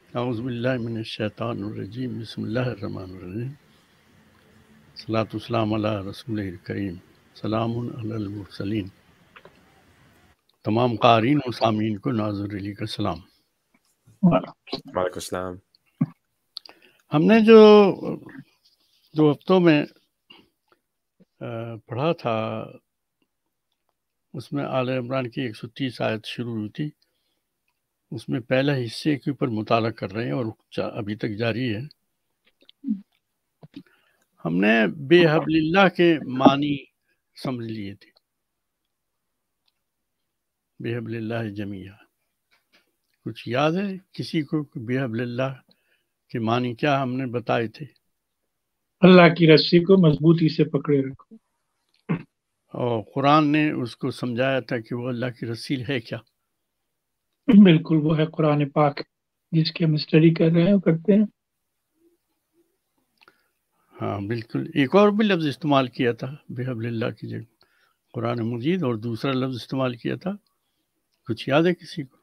اعوذ باللہ من الشیطان الرجیم بسم اللہ الرحمن الرحیم صلاۃ والسلام علی رسول کریم سلام علی المرسلین. تمام قارئین و سامعین کو ناظر علی کا سلام. وعلیکم السلام. ہم نے جو 2 ہفتوں میں پڑھا تھا اس میں آل عمران کی 130 آیت شروع ہوئی تھی. اس میں پہلا حصے کے اوپر مطالعہ کر رہے ہیں اور ابھی تک جاری ہے. ہم نے بے حبل اللہ کے معنی سمجھ لیے تھے. بے حبل اللہ جمیعہ کچھ یاد ہے کسی کو بے حبل اللہ کے معنی کیا ہم نے بتائے تھے؟ اللہ کی رسی کو مضبوطی سے پکڑے رکھو. اور قرآن نے اس کو سمجھایا تھا کہ وہ اللہ کی رسی ہے کیا؟ بالکل وہ ہے قرآن پاک جس کی ہم اسٹڈی کر رہے ہیں کرتے ہیں. ہاں بالکل. ایک اور بھی لفظ استعمال کیا تھا بے حبل اللہ کی جگہ قرآن مجید، اور دوسرا لفظ استعمال کیا تھا، کچھ یاد ہے کسی کو؟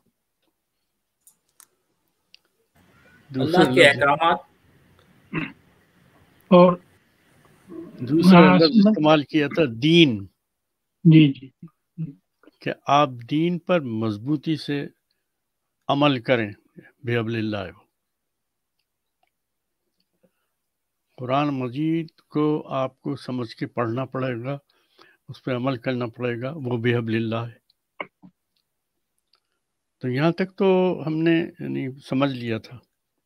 اللہ کے احکامات اور دوسرا لفظ استعمال کیا تھا دین. جی کہ آپ دین پر مضبوطی سے عمل کریں. بے حبل اللہ قرآن مجید کو آپ کو سمجھ کے پڑھنا پڑے گا، اس پہ عمل کرنا پڑے گا، وہ بے حبل اللہ ہے. تو یہاں تک تو ہم نے سمجھ لیا تھا.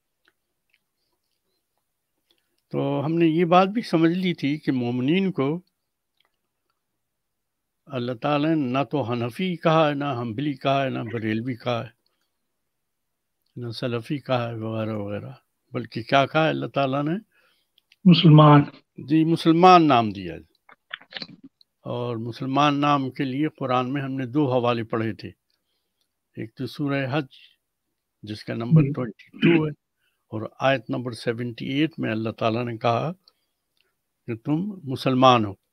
تو ہم نے یہ بات بھی سمجھ لی تھی کہ مومنین کو اللہ تعالیٰ نے نہ تو حنفی کہا ہے، نہ حنبلی کہا ہے، نہ بریلوی کہا ہے، نہ سلفی کہا ہے وغیرہ وغیرہ، بلکہ کیا کہا ہے اللہ تعالیٰ نے؟ مسلمان. جی مسلمان نام دیا. اور مسلمان نام کے لیے قرآن میں ہم نے 2 حوالے پڑھے تھے. ایک تو سورہ حج جس کا نمبر 22 ہے، اور آیت نمبر 78 میں اللہ تعالیٰ نے کہا کہ تم مسلمان ہو.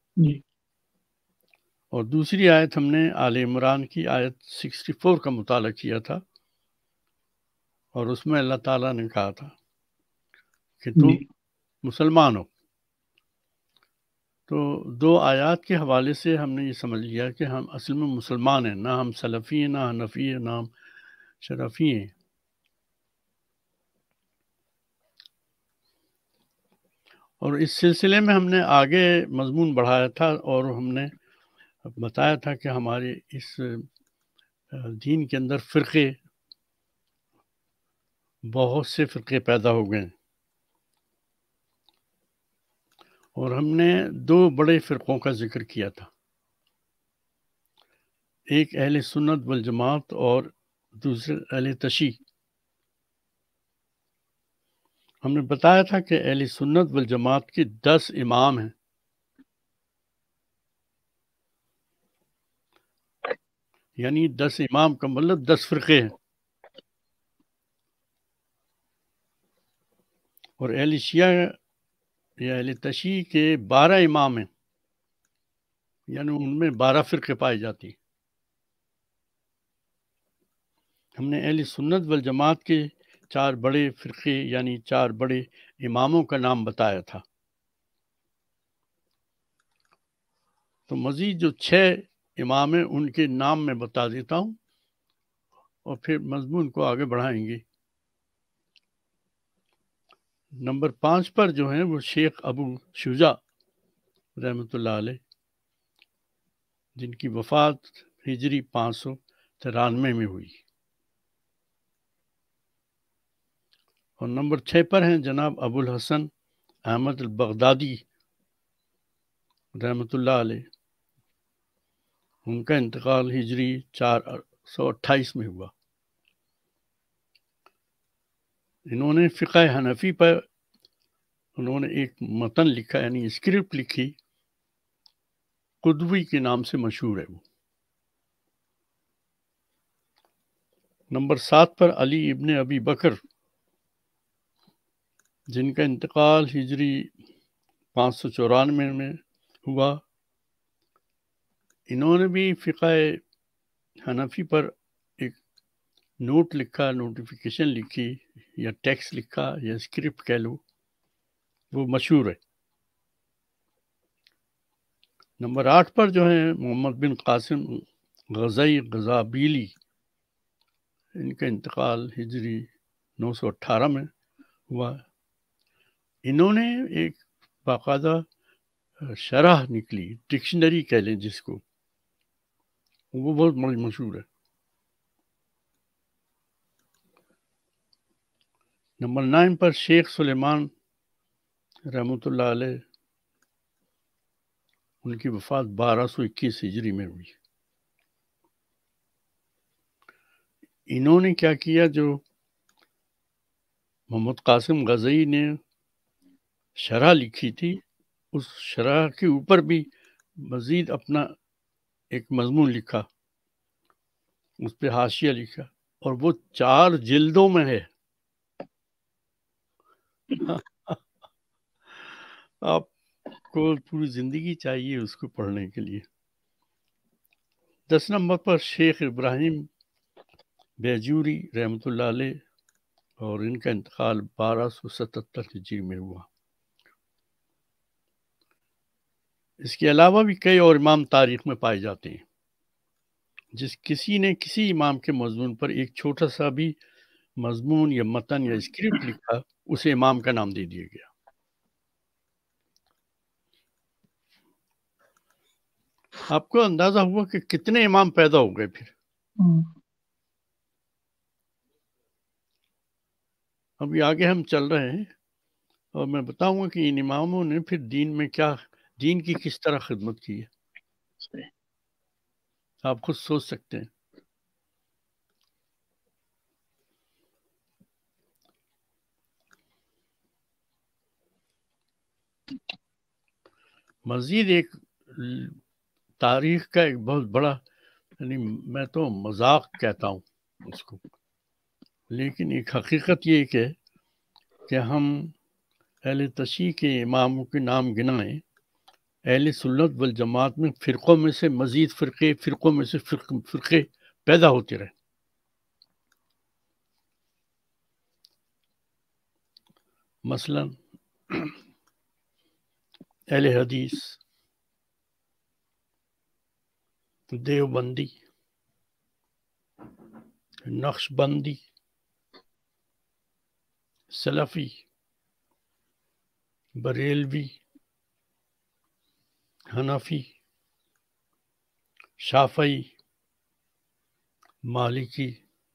اور دوسری آیت ہم نے آل عمران کی آیت 64 کا مطالعہ کیا تھا، اور اس میں اللہ تعالیٰ نے کہا تھا کہ تم مسلمان ہو. تو 2 آیات کے حوالے سے ہم نے یہ سمجھ لیا کہ ہم اصل میں مسلمان ہیں، نہ ہم سلفی ہیں، نہ حنفی ہیں، نہ ہم شرفی ہیں. اور اس سلسلے میں ہم نے آگے مضمون بڑھایا تھا اور ہم نے بتایا تھا کہ ہمارے اس دین کے اندر فرقے، بہت سے فرقے پیدا ہو گئے ہیں. اور ہم نے 2 بڑے فرقوں کا ذکر کیا تھا، ایک اہل سنت والجماعت اور دوسرے اہل تشیع. ہم نے بتایا تھا کہ اہل سنت والجماعت کے 10 امام ہیں. یعنی 10 امام کا مطلب 10 فرقے ہیں. اور اہل شیعہ یا اہل تشیع کے 12 امام ہیں، یعنی ان میں 12 فرقے پائے جاتی ہیں. ہم نے اہل سنت والجماعت کے 4 بڑے فرقے یعنی 4 بڑے اماموں کا نام بتایا تھا. تو مزید جو 6 امام ہیں ان کے نام میں بتا دیتا ہوں اور پھر مضمون کو آگے بڑھائیں گے. نمبر 5 پر جو ہیں وہ شیخ ابو شجاع رحمۃ اللہ علیہ، جن کی وفات ہجری 593 میں ہوئی. اور نمبر 6 پر ہیں جناب ابو الحسن احمد البغدادی رحمۃ اللہ علیہ. ان کا انتقال ہجری 428 میں ہوا. انہوں نے فقہ حنفی پر انہوں نے ایک متن لکھا، یعنی اسکرپٹ لکھی، قدوی کے نام سے مشہور ہے وہ. نمبر 7 پر علی ابن ابی بکر، جن کا انتقال ہجری 594 میں ہوا. انہوں نے بھی فقہ حنفی پر ایک نوٹ لکھا، نوٹیفیکیشن لکھی یا ٹیکسٹ لکھا یا اسکرپٹ کہہ لو، وہ مشہور ہے۔ نمبر 8 پر جو ہے محمد بن قاسم غزائی غزابیلی، ان کا انتقال ہجری 918 میں ہوا۔ انہوں نے ایک باقاعدہ شرح نکلی، ڈکشنری کہہ لیں جس کو، وہ بہت مشہور ہے۔ نمبر 9 پر شیخ سلیمان رحمۃ اللہ علیہ، ان کی وفات 1221 ہجری میں ہوئی۔ انہوں نے کیا کیا، جو محمد قاسم غزائی نے شرح لکھی تھی، اس شرح کے اوپر بھی مزید اپنا ایک مضمون لکھا، اس پہ حاشیہ لکھا، اور وہ 4 جلدوں میں ہے۔ آپ کو پوری زندگی چاہیے اس کو پڑھنے کے لیے۔ 10 نمبر پر شیخ ابراہیم بیجوری رحمۃ اللہ علیہ، اور ان کا انتقال 1277 ہجری میں ہوا۔ اس کے علاوہ بھی کئی اور امام تاریخ میں پائے جاتے ہیں، کسی نے کسی امام کے مضمون پر ایک چھوٹا سا بھی مضمون یا متن یا اسکرپٹ لکھا، اسے امام کا نام دے دیا گیا۔ آپ کو اندازہ ہوا کہ کتنے امام پیدا ہو گئے پھر؟ ابھی آگے ہم چل رہے ہیں اور میں بتاؤں گا کہ ان اماموں نے پھر دین کی کس طرح خدمت کی ہے۔ آپ خود سوچ سکتے ہیں۔ مزید ایک تاریخ کا ایک بہت بڑا، یعنی میں تو مذاق کہتا ہوں اس کو، لیکن ایک حقیقت یہ کہ ہم اہل تشیع کے اماموں کے نام گنائیں، اہل سنت والجماعت میں فرقوں میں سے مزید فرقوں میں سے فرقے پیدا ہوتے رہے۔ مثلا اہل حدیث، دیوبندی، نقشبندی، سلفی، بریلوی، حنفی، شافعی، مالکی،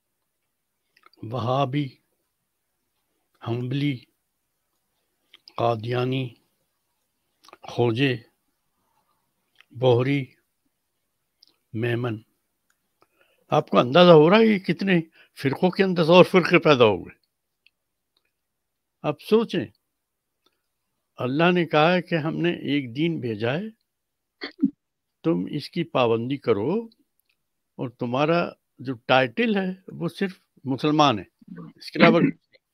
وہابی، حنبلی، قادیانی، خوجے، بوہری، میمن۔ آپ کو اندازہ ہو رہا ہے کہ کتنے فرقوں کے اندر اور فرقے پیدا ہو گئے؟ اب سوچیں، اللہ نے کہا ہے کہ ہم نے ایک دین بھیجا ہے، تم اس کی پابندی کرو، اور تمہارا جو ٹائٹل ہے وہ صرف مسلمان ہے، اس کے علاوہ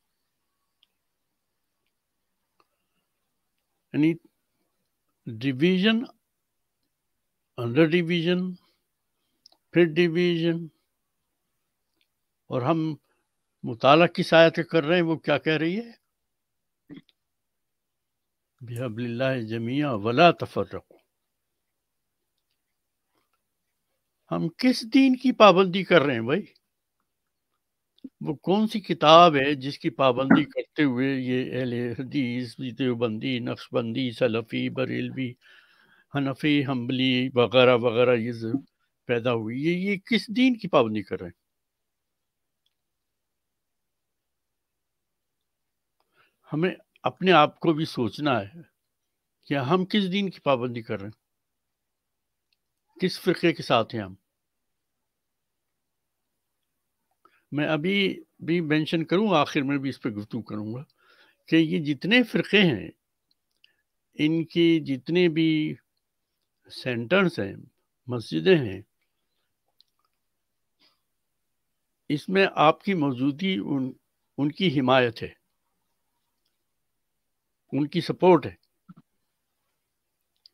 یعنی ڈویژن، انڈر ڈویژن، پھر ڈویژن۔ اور ہم مطالعہ کس آیت کر رہے ہیں، وہ کیا کہہ رہی ہے؟ بِحَبْلِ اللَّهِ جَمِيعًا وَلَا تَفَرَّقُوا۔ ہم کس دین کی پابندی کر رہے ہیں بھائی؟ وہ کون سی کتاب ہے جس کی پابندی کرتے ہوئے یہ اہل حدیث، دیوبندی، نقشبندی، سلفی، بریلوی، حنفی، حنبلی وغیرہ وغیرہ یہ پیدا ہوئی؟ یہ کس دین کی پابندی کر رہے ہیں؟ ہمیں اپنے آپ کو بھی سوچنا ہے کہ ہم کس دین کی پابندی کر رہے ہیں، کس فرقے کے ساتھ ہیں ہم۔ میں ابھی بھی مینشن کروں، آخر میں بھی اس پہ گفتگو کروں گا کہ یہ جتنے فرقے ہیں، ان کی جتنے بھی سینٹرز ہیں، مسجدیں ہیں، اس میں آپ کی موجودگی ان کی حمایت ہے، ان کی سپورٹ ہے۔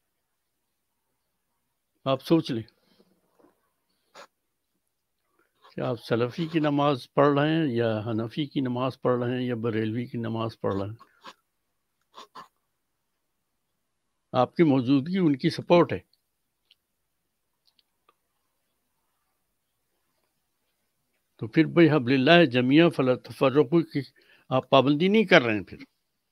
آپ سوچ لیں کہ آپ سلفی کی نماز پڑھ رہے ہیں یا حنفی کی نماز پڑھ رہے ہیں یا بریلوی کی نماز پڑھ رہے ہیں، آپ کی موجودگی ان کی سپورٹ ہے. تو پھر بھائی حبل اللہ جمیع فلا تفرقوا کی آپ پابندی نہیں کر رہے ہیں. پھر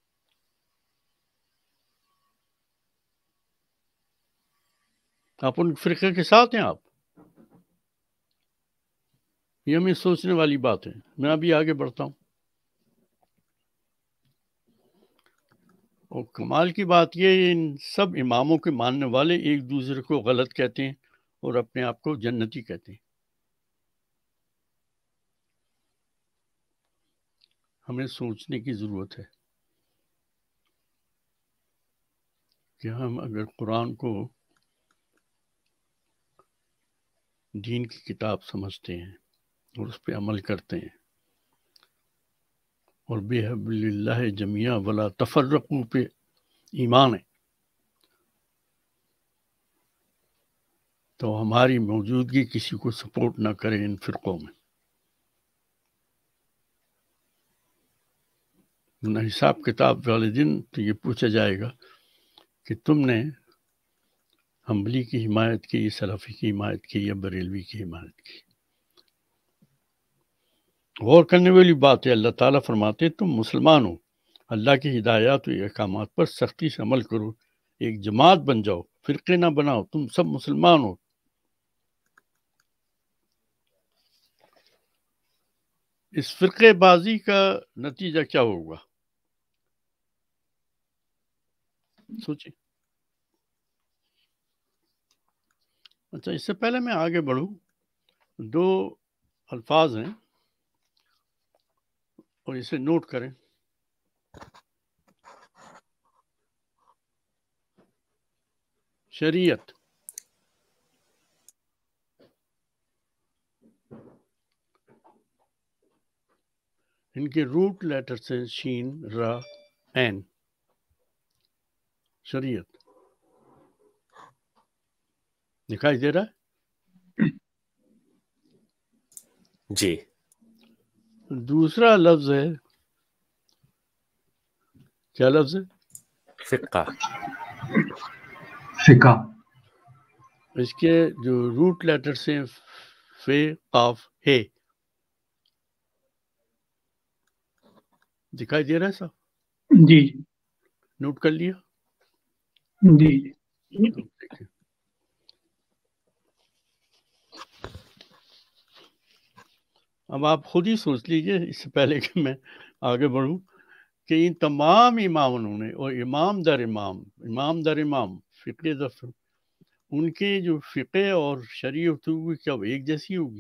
آپ ان فرقے کے ساتھ ہیں. آپ یہ ہمیں سوچنے والی بات ہے. میں ابھی آگے بڑھتا ہوں. اور کمال کی بات یہ ہے، ان سب اماموں کے ماننے والے ایک دوسرے کو غلط کہتے ہیں اور اپنے آپ کو جنتی کہتے ہیں. ہمیں سوچنے کی ضرورت ہے کہ ہم اگر قرآن کو دین کی کتاب سمجھتے ہیں اور اس پہ عمل کرتے ہیں اور بِحَبْلِ اللَّهِ جَمِيعًا وَلَا تَفَرَّقُوا پہ ایمان ہے، تو ہماری موجودگی کسی کو سپورٹ نہ کرے ان فرقوں میں. نہ حساب کتاب والے دن تو یہ پوچھا جائے گا کہ تم نے حنبلی کی حمایت کی، سلفی کی حمایت کی یا بریلوی کی حمایت کی. غور کرنے والی بات ہے، اللہ تعالیٰ فرماتے تم مسلمان ہو، اللہ کی ہدایات و احکامات پر سختی سے عمل کرو، ایک جماعت بن جاؤ، فرقے نہ بناؤ، تم سب مسلمان ہو. اس فرقے بازی کا نتیجہ کیا ہوگا؟ سوچیں. اچھا، اس سے پہلے میں آگے بڑھوں، دو الفاظ ہیں اور اسے نوٹ کریں. شریعت، ان کے روٹ لیٹر سے شین، را، این. شریعت دکھائی دے رہا ہے؟ جی. دوسرا لفظ ہے، کیا لفظ ہے؟ فقہ. فقہ. اس کے جو روٹ لیٹر سے فے، قاف، ہے، دکھائی دے رہا ہے صاحب؟ جی نوٹ کر لیا؟ جی. اب آپ خود ہی سوچ لیجئے اس سے پہلے کہ میں آگے بڑھوں کہ ان تمام اماموں نے، اور امام در امام فقہ در ان کے جو فقہ اور شریعت ہوگی کیا وہ ایک جیسی ہوگی؟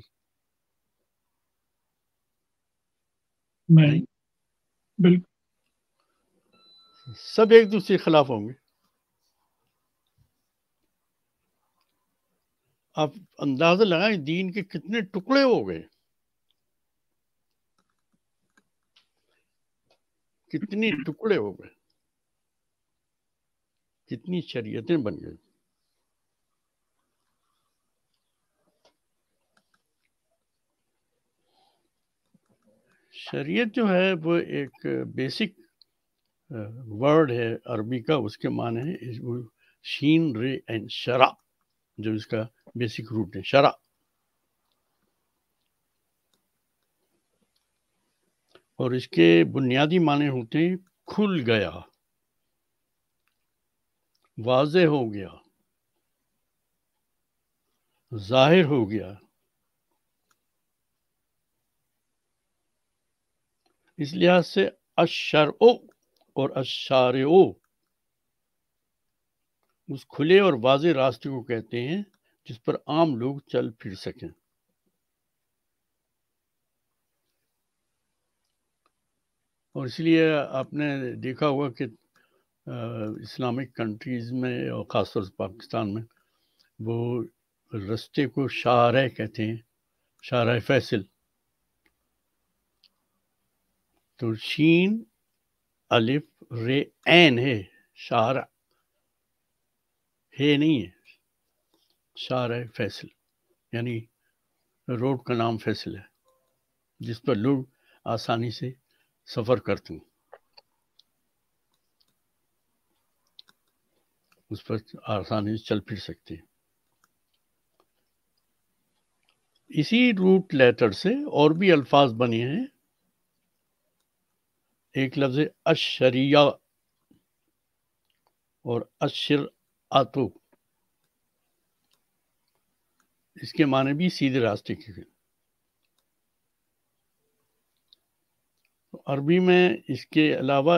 نہیں، بالکل. سب ایک دوسرے کے خلاف ہوں گے. آپ اندازہ لگائیں دین کے کتنے ٹکڑے ہو گئے، کتنی ٹکڑے ہو گئے، کتنی شریعتیں بن گئی. شریعت جو ہے وہ ایک بیسک ورڈ ہے عربی کا، اس کے معنی ہے شین، رے اینڈ شرع، جو اس کا بیسک روٹ ہے شرع. اور اس کے بنیادی معنی ہوتے ہیں کھل گیا، واضح ہو گیا، ظاہر ہو گیا. اس لحاظ سے الشرع اور الشارع اس کھلے اور واضح راستے کو کہتے ہیں جس پر عام لوگ چل پھر سکیں. اور اس لیے آپ نے دیکھا ہوگا کہ اسلامک کنٹریز میں اور خاص طور سے پاکستان میں وہ رستے کو شارع کہتے ہیں، شارع فیصل. تو شین، الف، رے، عین ہے، شارع ہے نہیں ہے، شارع فیصل. یعنی روڈ کا نام فیصل ہے، جس پر لوگ آسانی سے سفر کرتے ہیں، اس پر آسانی سے چل پھر سکتے ہیں۔ اسی روٹ لیٹر سے اور بھی الفاظ بنے ہیں۔ ایک لفظ ہے اشریہ اور اشرعتو، اس کے معنی بھی سیدھے راستے کے ہیں۔ عربی میں اس کے علاوہ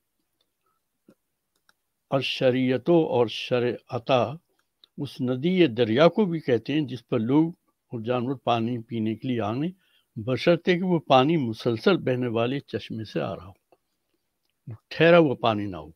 اشریعتو اور شرعتا اس ندی یا دریا کو بھی کہتے ہیں جس پر لوگ اور جانور پانی پینے کے لیے آنے، بشرطے کہ وہ پانی مسلسل بہنے والے چشمے سے آ رہا ہو، ٹھہرا ہوا پانی نہ ہو۔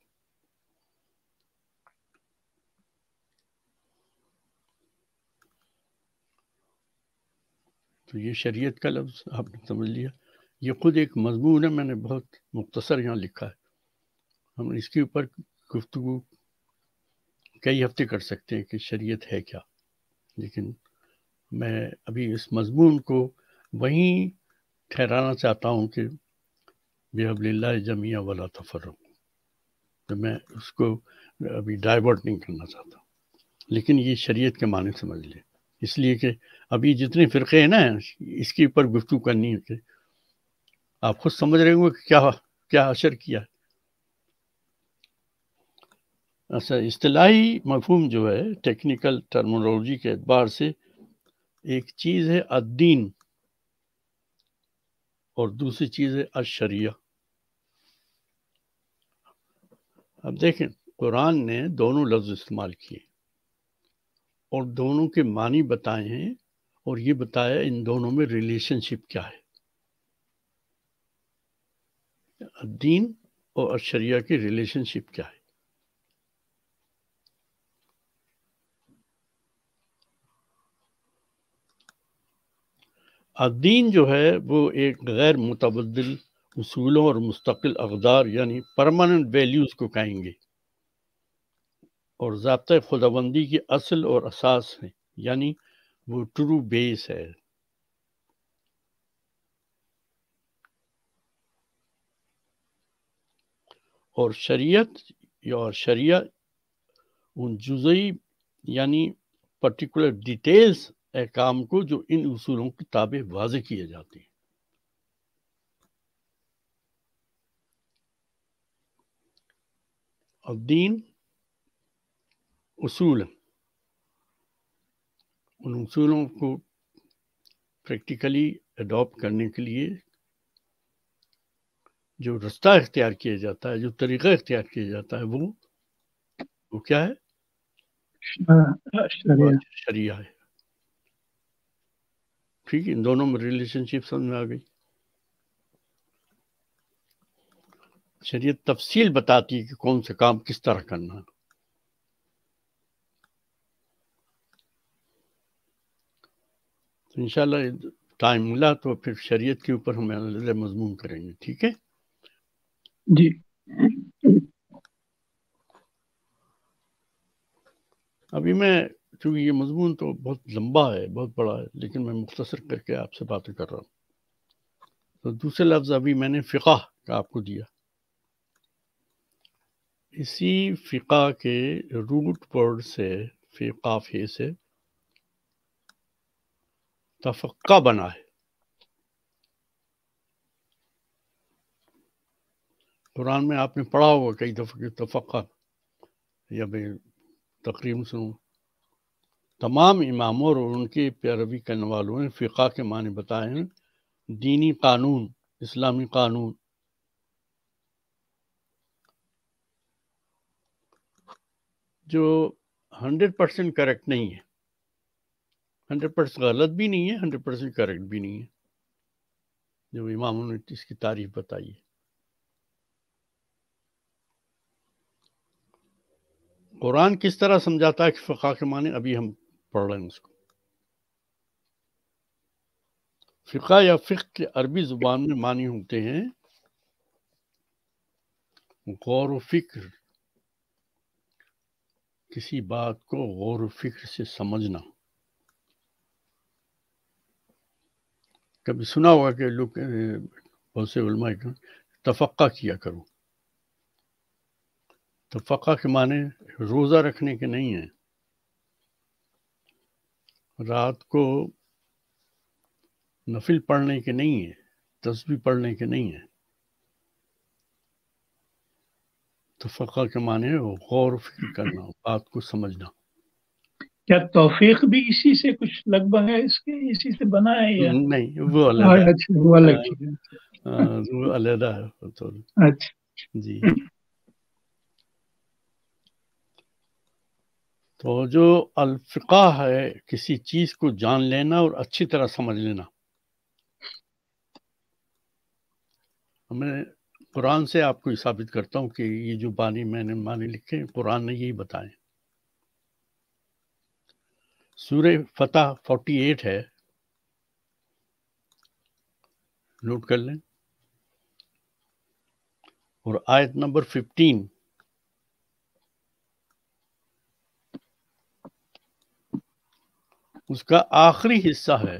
تو یہ شریعت کا لفظ آپ نے سمجھ لیا۔ یہ خود ایک مضمون ہے، میں نے بہت مختصر یہاں لکھا ہے۔ ہم اس کے اوپر گفتگو کئی ہفتے کر سکتے ہیں کہ شریعت ہے کیا، لیکن میں ابھی اس مضمون کو وہیں ٹھہرانا چاہتا ہوں کہ بِحَبْلِ اللَّهِ جَمِيعًا وَلَا تَفَرَّقُوا، تو میں اس کو ابھی ڈائیورٹ نہیں کرنا چاہتا، لیکن یہ شریعت کے معنی سمجھ لیں، اس لیے کہ ابھی جتنے فرقے ہیں نا اس کے اوپر گفتگو کرنی ہے کہ آپ خود سمجھ رہے ہوں کہ کیا اثر کیا ہے۔ اچھا، اصطلاحی مفہوم جو ہے ٹیکنیکل ٹرمنالوجی کے اعتبار سے ایک چیز ہے الدین اور دوسری چیز ہے الشریعہ۔ اب دیکھیں، قرآن نے دونوں لفظ استعمال کیے اور دونوں کے معنی بتائے ہیں، اور یہ بتایا ان دونوں میں ریلیشن شپ کیا ہے، الدین اور الشریعہ کی ریلیشن شپ کیا ہے۔ الدین جو ہے وہ ایک غیر متبدل اصولوں اور مستقل اقدار یعنی پرماننٹ ویلیوز کو کہیں گے، اور ضابطۂ خداوندی کی اصل اور اساس ہے، یعنی وہ ٹرو بیس ہے۔ اور شریعت یا شریعہ ان جزئی یعنی پرٹیکولر ڈیٹیلز احکام کو جو ان اصولوں کے تابع واضح کیے جاتے ہیں۔ الدین اصول، ان اصولوں کو پریکٹیکلی اڈاپٹ کرنے کے لیے جو رستہ اختیار کیا جاتا ہے، جو طریقہ اختیار کیا جاتا ہے، وہ کیا ہے؟ شریعہ ہے۔ ٹھیک ہے، ان دونوں میں ریلیشن شپ سمجھ میں آ گئی۔ شریعت تفصیل بتاتی ہے کہ کون سے کام کس طرح کرنا ہے۔ تو انشاءاللہ ٹائم ملا تو پھر شریعت کے اوپر ہم مضمون کریں گے، ٹھیک ہے جی۔ ابھی میں چونکہ یہ مضمون تو بہت لمبا ہے، بہت بڑا ہے، لیکن میں مختصر کر کے آپ سے باتیں کر رہا ہوں۔ تو دوسرے لفظ ابھی میں نے فقہ کا آپ کو دیا۔ اسی فقہ کے روٹ ورڈ سے فقافے سے تفقہ بنا ہے۔ قرآن میں آپ نے پڑھا ہوگا کئی دفعہ کہ تفقہ، یا میں تقریباً سنوں تمام اماموں اور ان کے پیروی کرنے والوں نے فقہ کے معنی بتائے ہیں، دینی قانون، اسلامی قانون۔ جو 100% کریکٹ نہیں ہے، 100% غلط بھی نہیں ہے، 100% کریکٹ بھی نہیں ہے، جو اماموں نے اس کی تعریف بتائی ہے۔ قرآن کس طرح سمجھاتا ہے کہ فقہ کے معنی ابھی ہم پڑھ رہے ہیں اس کو۔ فقہ یا فقہ کے عربی زبان میں معنی ہوتے ہیں غور و فکر، کسی بات کو غور و فکر سے سمجھنا، کبھی سنا ہوگا کہ لوگ بہت سے علماء تفقہ کیا کرو. تفقہ کے معنی روزہ رکھنے کے نہیں ہیں، رات کو نفل پڑھنے کے نہیں ہیں، تسبیح پڑھنے کے نہیں ہیں. تفقہ کے معنی ہے غور و فکر کرنا، بات کو سمجھنا. کیا توفیق بھی اسی سے کچھ لگ بھگ ہے، اس کے اسی سے بنا ہے یا؟ نہیں، وہ علیحدہ ہے. اچھا، وہ الگ چیز ہے. وہ علیحدہ ہے تو اچھا جی. تو جو الفقہ ہے کسی چیز کو جان لینا اور اچھی طرح سمجھ لینا. میں قرآن سے آپ کو یہ ثابت کرتا ہوں کہ یہ جو میں نے معنی لکھے قرآن نے یہی بتائے. سورہ فتح 48 ہے، نوٹ کر لیں، اور آیت نمبر 15 اس کا آخری حصہ ہے.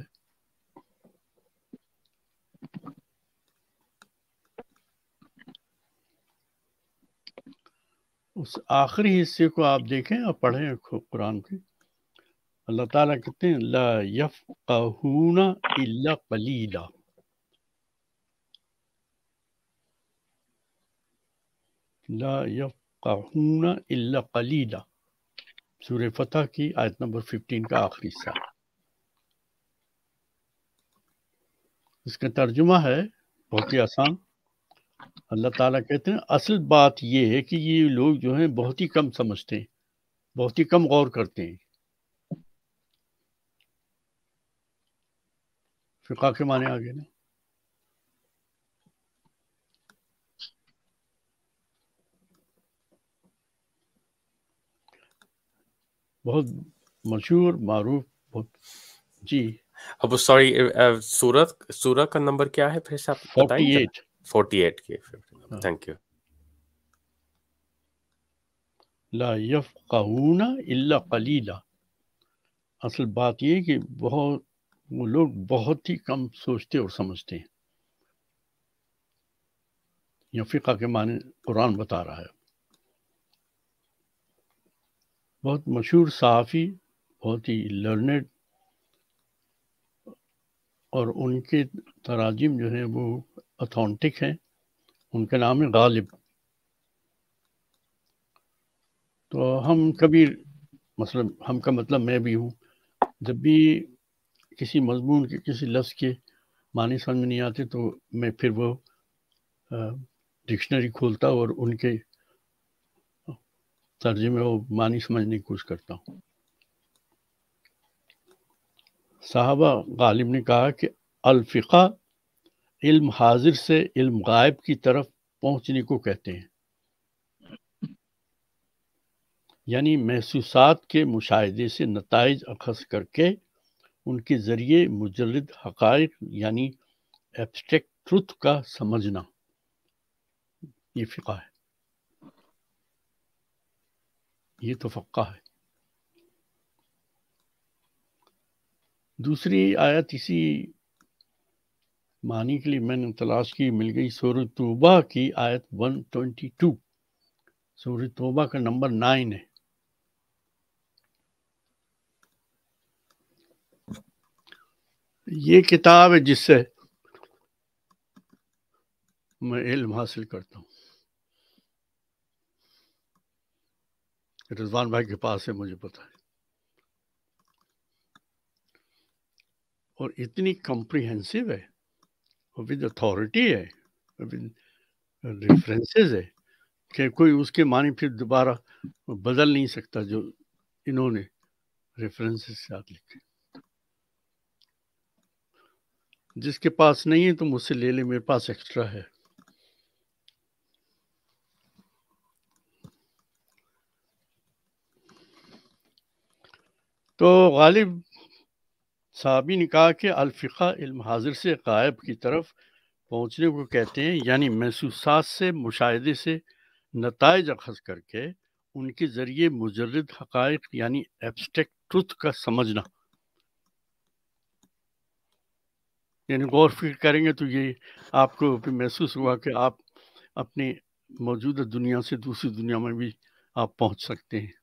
اس آخری حصے کو آپ دیکھیں اور پڑھیں قرآن کی. اللہ تعالیٰ کہتے ہیں لا یفقہون الا قلیلا. لا یفقہون الا قلیلا، سورہ فتح کی آیت نمبر 15 کا آخری حصہ. اس کا ترجمہ ہے بہت ہی آسان. اللہ تعالیٰ کہتے ہیں اصل بات یہ ہے کہ یہ لوگ جو ہیں بہت ہی کم سمجھتے ہیں، بہت ہی کم غور کرتے ہیں. فقہ کے معنی آگے نا. بہت مشہور معروف بہت جی. ابو سوری، سورہ کا نمبر کیا ہے پھر سے آپ بتائیں؟ 48. 48 کے. Thank you. لا یفقہون الا قلیلا. اصل بات یہ کہ وہ لوگ بہت ہی کم سوچتے اور سمجھتے ہیں. یہ فقہ کے معنی قرآن بتا رہا ہے. بہت مشہور صحافی، بہت ہی لرنڈ، اور ان کے تراجم جو ہیں وہ اتھینٹک ہیں. ان کا نام ہے غالب. تو ہم کبھی مثلا ہم کا مطلب میں بھی ہوں، جب بھی کسی مضمون کے کسی لفظ کے معنی سمجھ میں نہیں آتے تو میں پھر وہ ڈکشنری کھولتا اور ان کے ترجمے و معنی سمجھنے کی کوشش کرتا ہوں. صحابہ غالب نے کہا کہ الفقہ علم حاضر سے علم غائب کی طرف پہنچنے کو کہتے ہیں، یعنی محسوسات کے مشاہدے سے نتائج اخذ کر کے ان کے ذریعے مجرد حقائق یعنی ایبسٹریکٹ ٹروتھ کا سمجھنا، یہ فقہ ہے، یہ تو فقہ ہے. دوسری آیت اسی معنی کے لیے میں نے تلاش کی، مل گئی سورہ توبہ کی آیت 122. سورہ توبہ کا نمبر 9 ہے. یہ کتاب ہے جس سے میں علم حاصل کرتا ہوں. رضوان بھائی کے پاس ہے، مجھے پتا ہے، اور اتنی کمپریہنسو ہے، ود اتھارٹی ہے، ود ریفرنسز ہے کہ کوئی اس کے معنی پھر دوبارہ بدل نہیں سکتا جو انہوں نے ریفرنسز سے ساتھ لکھے. جس کے پاس نہیں ہے تو مجھ سے لے لے، میرے پاس ایکسٹرا ہے. تو غالب صحابی نے کہا کہ الفقہ علم حاضر سے غائب کی طرف پہنچنے کو کہتے ہیں، یعنی محسوسات سے مشاہدے سے نتائج اخذ کر کے ان کے ذریعے مجرد حقائق یعنی ایبسٹریکٹ ٹروتھ کا سمجھنا. یعنی غور فکر کریں گے تو یہ آپ کو بھی محسوس ہوا کہ آپ اپنی موجودہ دنیا سے دوسری دنیا میں بھی آپ پہنچ سکتے ہیں۔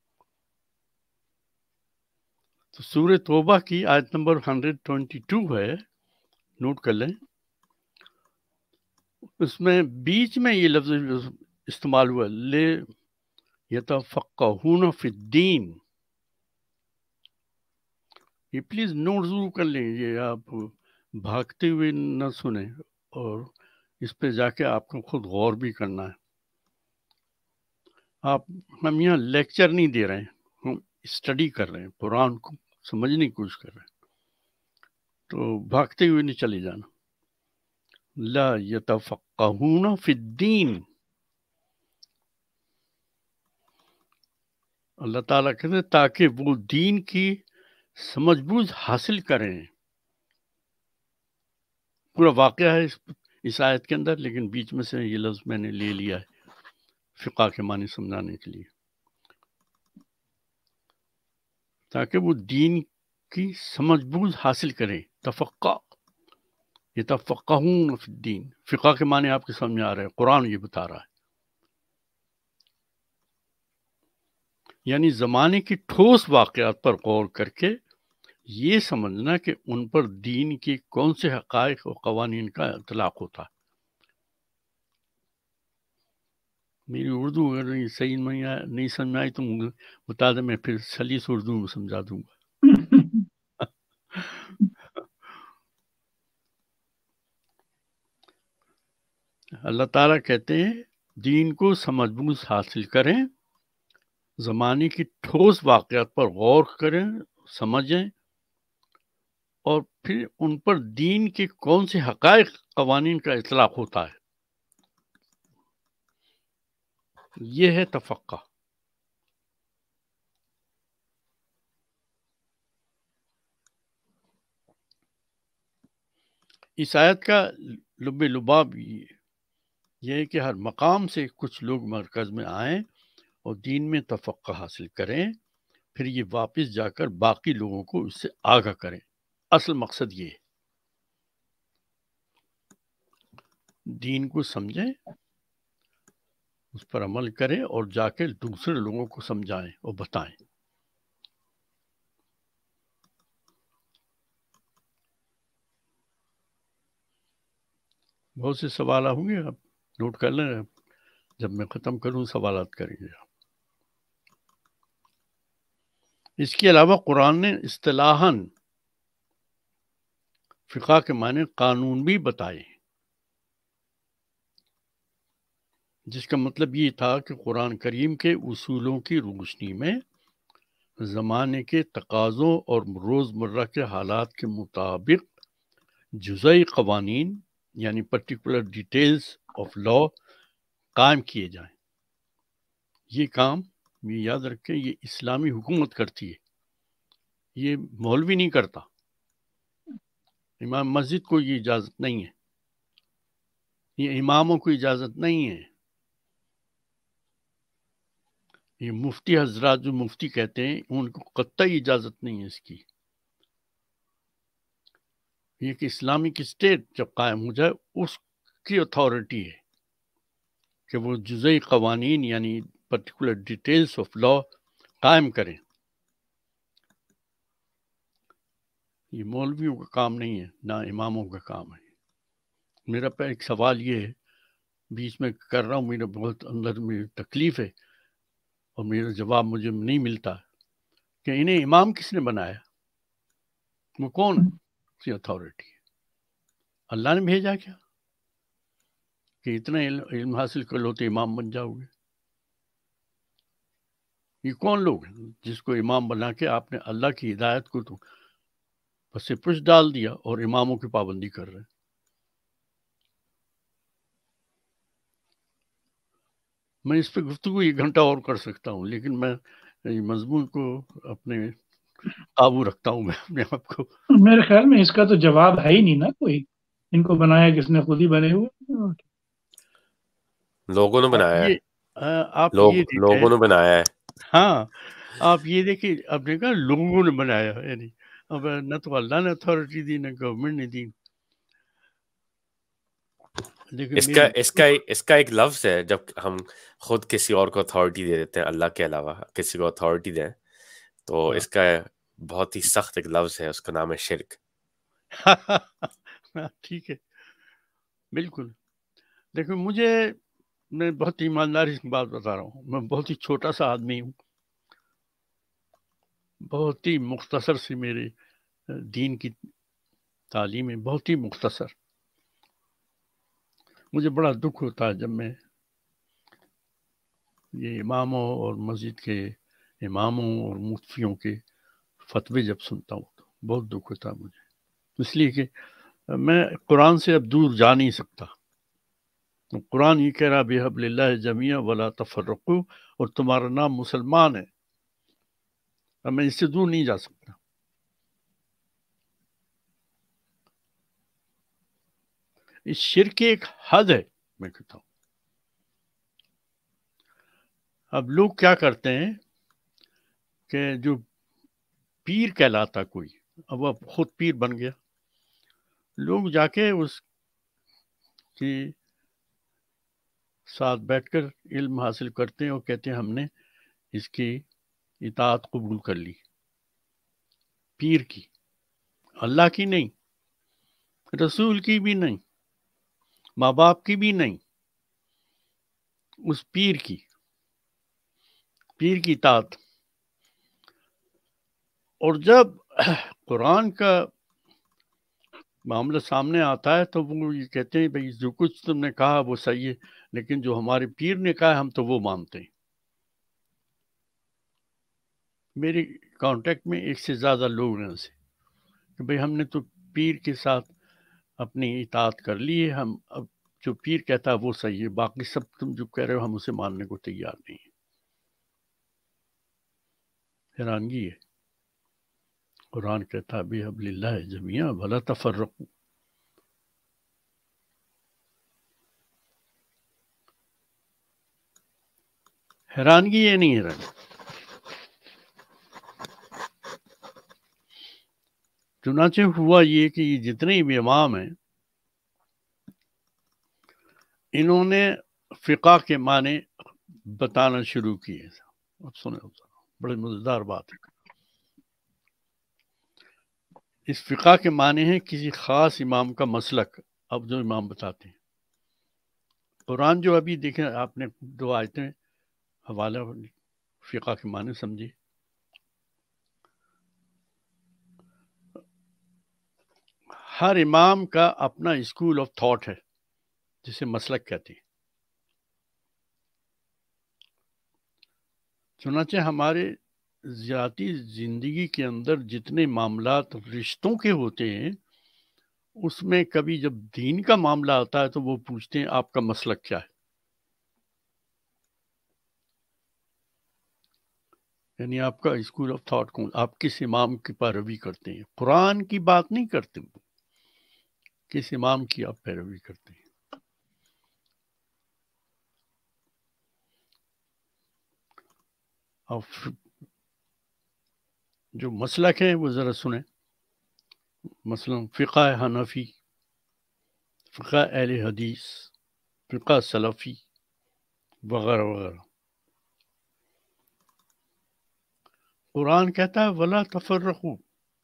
تو سورہ توبہ کی آیت نمبر 122 ہے، نوٹ کر لیں۔ اس میں بیچ میں یہ لفظ استعمال ہوا لے یتفقہون فی الدین۔ یہ پلیز نوٹ ضرور کر لیں، یہ آپ بھاگتے ہوئے نہ سنیں، اور اس پہ جا کے آپ کو خود غور بھی کرنا ہے۔ ہم یہاں لیکچر نہیں دے رہے ہیں، ہم اسٹڈی کر رہے ہیں، قرآن کو سمجھنے کی کوشش کر رہے ہیں، تو بھاگتے ہوئے نہیں چلے جانا۔ لا یتفقہون فی الدین، اللہ تعالیٰ کہتے ہیں تاکہ وہ دین کی سمجھ بوجھ حاصل کریں۔ پورا واقعہ ہے اس آیت کے اندر، لیکن بیچ میں سے یہ لفظ میں نے لے لیا ہے فقہ کے معنی سمجھانے کے لیے، تاکہ وہ دین کی سمجھ بوجھ حاصل کریں۔ تفقہ، یتفقہون فی الدین، فقہ کے معنی آپ کے سامنے آ رہے ہیں، قرآن یہ بتا رہا ہے۔ یعنی زمانے کی ٹھوس واقعات پر غور کر کے یہ سمجھنا کہ ان پر دین کے کون سے حقائق اور قوانین کا اطلاق ہوتا ہے۔ میری اردو اگر صحیح نہیں سمجھ میں آئی تو مجھے بتا دیں، میں پھر سلیس اردو میں سمجھا دوں گا۔ اللہ تعالیٰ کہتے ہیں دین کو سمجھ بوجھ حاصل کریں، زمانے کی ٹھوس واقعات پر غور کریں، سمجھیں، اور پھر ان پر دین کے کون سے حقائق قوانین کا اطلاق ہوتا ہے۔ یہ ہے تفقہ۔ اس آیت کا لب لباب یہ ہے کہ ہر مقام سے کچھ لوگ مرکز میں آئیں اور دین میں تفقہ حاصل کریں، پھر یہ واپس جا کر باقی لوگوں کو اس سے آگاہ کریں۔ اصل مقصد یہ ہے، دین کو سمجھیں، اس پر عمل کریں، اور جا کے دوسرے لوگوں کو سمجھائیں اور بتائیں۔ بہت سے سوال ہوں گے، آپ نوٹ کر لیں، جب میں ختم کروں سوالات کریں گے۔ اس کے علاوہ قرآن نے اصطلاحاً فقہ کے معنی قانون بھی بتائے، جس کا مطلب یہ تھا کہ قرآن کریم کے اصولوں کی روشنی میں زمانے کے تقاضوں اور روزمرہ کے حالات کے مطابق جزئی قوانین یعنی پرٹیکولر ڈیٹیلز آف لا قائم کیے جائیں۔ یہ کام یہ یاد رکھیں، یہ اسلامی حکومت کرتی ہے، یہ مولوی نہیں کرتا، امام مسجد کو یہ اجازت نہیں ہے، یہ اماموں کو اجازت نہیں ہے، یہ مفتی حضرات جو مفتی کہتے ہیں ان کو قطعی اجازت نہیں ہے اس کی۔ یہ کہ اسلامک اسٹیٹ جب قائم ہو جائے اس کی اتھارٹی ہے کہ وہ جزئی قوانین یعنی پرٹیکولر ڈیٹیلز آف لا قائم کریں۔ یہ مولویوں کا کام نہیں ہے، نہ اماموں کا کام ہے۔ میرا ایک سوال یہ ہے، بیچ میں کر رہا ہوں، میرا بہت اندر میں تکلیف ہے اور میرا جواب مجھے نہیں ملتا کہ انہیں امام کس نے بنایا؟ وہ کون سی اتھارٹی ہے؟ اللہ نے بھیجا کیا کہ اتنا علم حاصل کر لو تو امام بن جاؤ گے؟ یہ کون لوگ ہیں جس کو امام بنا کے آپ نے اللہ کی ہدایت کو تو پس پش ڈال دیا اور اماموں کی پابندی کر رہے ہیں؟ میں اس پہ گفتگو ایک گھنٹہ اور کر سکتا ہوں، لیکن میں مضمون کو اپنے قابو رکھتا ہوں، میں اپنے آپ کو۔ میرے خیال میں اس کا تو جواب ہے ہی نہیں نا کوئی، ان کو بنایا کس نے؟ خود ہی بنے ہوئے لوگوں نے بنایا ہے، آپ یہ لوگوں نے بنایا ہے۔ ہاں، آپ یہ دیکھیں، آپ نے کہا لوگوں نے بنایا، یعنی اب نہ تو اللہ نے اتھارٹی دی نہ گورنمنٹ نے دی، اس کا ایک لفظ ہے جب ہم خود کسی اور کو اتھارٹی دے دیتے ہیں اللہ کے علاوہ کسی کو اتھارٹی دیں تو اس کا بہت ہی سخت ایک لفظ ہے، اس کا نام ہے شرک. ٹھیک ہے، بالکل. دیکھو میں بہت ایمانداری سے بات بتا رہا ہوں، میں بہت ہی چھوٹا سا آدمی ہوں، بہت ہی مختصر سی میری دین کی تعلیم ہے، بہت ہی مختصر. مجھے بڑا دکھ ہوتا ہے جب میں یہ اماموں اور مسجد کے اماموں اور مفتیوں کے فتوے جب سنتا ہوں تو بہت دکھ ہوتا ہے مجھے، اس لیے کہ میں قرآن سے اب دور جا نہیں سکتا. قرآن یہ کہہ رہا بِحَبْلِ اللَّهِ جَمِيعًا وَلَا تَفَرَّقُوا، اور تمہارا نام مسلمان ہے، اب میں اس سے دور نہیں جا سکتا. اس شرک کی ایک حد ہے، میں کہتا ہوں. اب لوگ کیا کرتے ہیں کہ جو پیر کہلاتا کوئی، اب وہ خود پیر بن گیا، لوگ جا کے اس کی ساتھ بیٹھ کر علم حاصل کرتے ہیں اور کہتے ہیں ہم نے اس کی اطاعت قبول کر لی، پیر کی، اللہ کی نہیں، رسول کی بھی نہیں، ماں باپ کی بھی نہیں، اس پیر کی اطاعت. اور جب قرآن کا معاملہ سامنے آتا ہے تو وہ یہ کہتے ہیں بھئی جو کچھ تم نے کہا وہ صحیح ہے، لیکن جو ہمارے پیر نے کہا ہم تو وہ مانتے ہیں. میرے کانٹیکٹ میں ایک سے زیادہ لوگ ہیں سے کہ بھئی ہم نے تو پیر کے ساتھ اپنی اطاعت کر لی ہے، ہم اب جو پیر کہتا ہے وہ صحیح ہے، باقی سب تم جو کہہ رہے ہو ہم اسے ماننے کو تیار نہیں ہیں. حیرانگی ہے. قرآن کہتا ہے بِحَبْلِ اللَّهِ جَمِيعًا وَلَا تَفَرَّقُوا. حیرانگی یہ نہیں ہے. چنانچہ ہوا یہ کہ یہ جتنے بھی امام ہیں انہوں نے فقہ کے معنی بتانا شروع کیے. اب سنیں بڑے مزیدار بات ہے. اس فقہ کے معنی ہیں کسی خاص امام کا مسلک. اب جو امام بتاتے ہیں قرآن جو ابھی دیکھیں آپ نے 2 آیتیں حوالہ فقہ کے معنی سمجھی. ہر امام کا اپنا اسکول آف تھاٹ ہے جسے مسلک کہتے ہیں. چنانچہ ہمارے ذاتی زندگی کے اندر جتنے معاملات رشتوں کے ہوتے ہیں اس میں کبھی جب دین کا معاملہ آتا ہے تو وہ پوچھتے ہیں آپ کا مسلک کیا ہے، یعنی آپ کا اسکول آف تھاٹ کون، آپ کس امام کی پیروی کرتے ہیں. قرآن کی بات نہیں کرتے، کس امام کی آپ پیروی کرتے ہیں. اور جو مسلک ہیں وہ ذرا سنیں، مثلا فقہ حنفی، فقہ اہل حدیث، فقہ سلفی وغیرہ وغیرہ. قرآن کہتا ہے وَلَا تَفَرَّقُوا.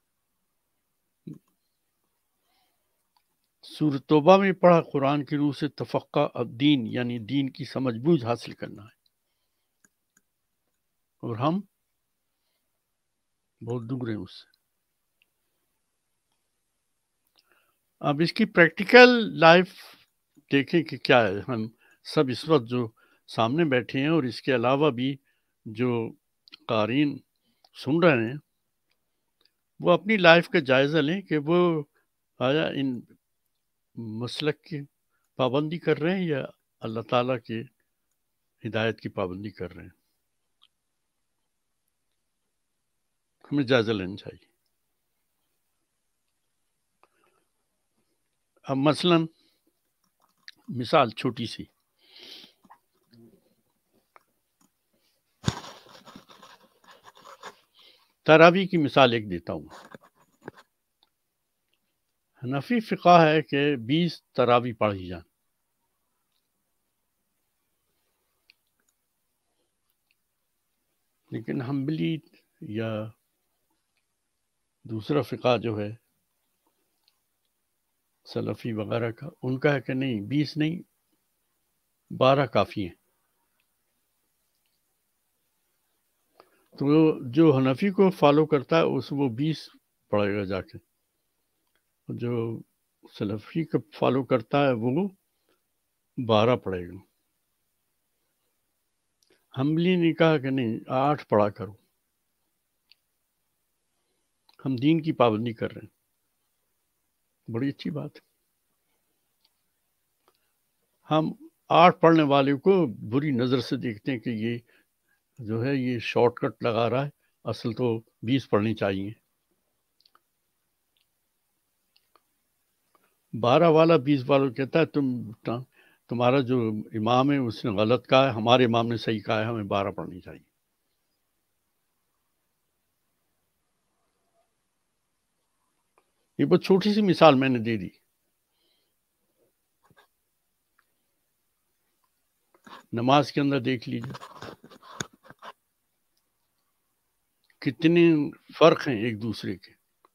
سورۃ توبہ میں پڑھا قرآن کی روح سے تفقہ الدین، یعنی دین کی سمجھ بوجھ حاصل کرنا ہے، اور ہم بہت دور ہیں اس سے. اب اس کی پریکٹیکل لائف دیکھیں کہ کیا ہے. ہم سب اس وقت جو سامنے بیٹھے ہیں اور اس کے علاوہ بھی جو قارئین سن رہے ہیں وہ اپنی لائف کا جائزہ لیں کہ وہ آیا ان مسلک کی پابندی کر رہے ہیں یا اللہ تعالیٰ کی ہدایت کی پابندی کر رہے ہیں. ہمیں جائزہ لینا چاہیے. اب مثلا مثال چھوٹی سی، تراویح کی مثال ایک دیتا ہوں. حنفی فقہ ہے کہ 20 تراویح پڑھی جائیں. لیکن حنبلی یا دوسرا فقہ جو ہے سلفی وغیرہ کا، ان کا ہے کہ نہیں 20 نہیں 12 کافی ہیں. تو جو حنفی کو فالو کرتا ہے اس وہ 20 پڑھے گا جا کے، جو سلفی کو فالو کرتا ہے وہ 12 پڑھے گا. حنبلی نے کہا کہ نہیں 8 پڑھا کرو، ہم دین کی پابندی کر رہے ہیں. بڑی اچھی بات ہے. ہم 8 پڑھنے والے کو بری نظر سے دیکھتے ہیں کہ یہ جو ہے یہ شارٹ کٹ لگا رہا ہے، اصل تو 20 پڑھنی چاہیے. 12 والا 20 والا کہتا ہے تمہارا جو امام ہے اس نے غلط کہا ہے، ہمارے امام نے صحیح کہا ہے، ہمیں 12 پڑھنی چاہیے. یہ بہت چھوٹی سی مثال میں نے دے دی. نماز کے اندر دیکھ لیجیے کتنے فرق ہیں ایک دوسرے کے.